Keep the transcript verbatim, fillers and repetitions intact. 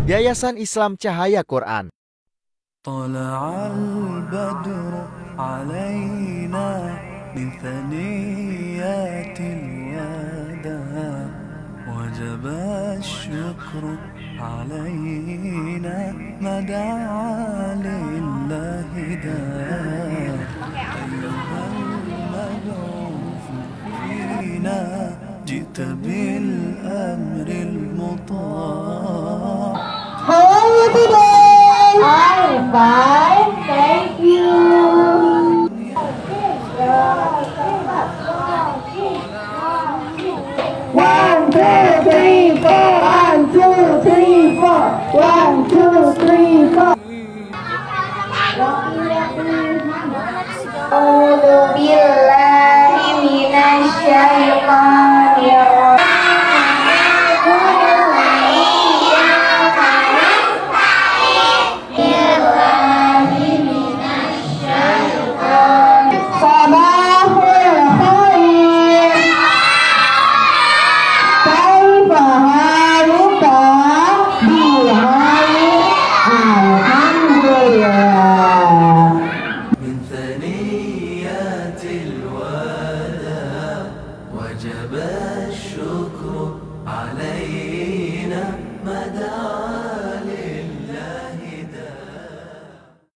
Yayasan Islam Cahaya Quran. Tala'al badru alaina min thaniyatil wada wajaba syukru alaina mada'a lillahi da ayyuhal mad'ufu fina jita bil amril muta'. How are you today? I'm fine, thank you. One, two, three, four. One, two, three, four. One, two, three, four. A'udzu billahi minasy syaithanir rajim. وجب الشكر علينا مدى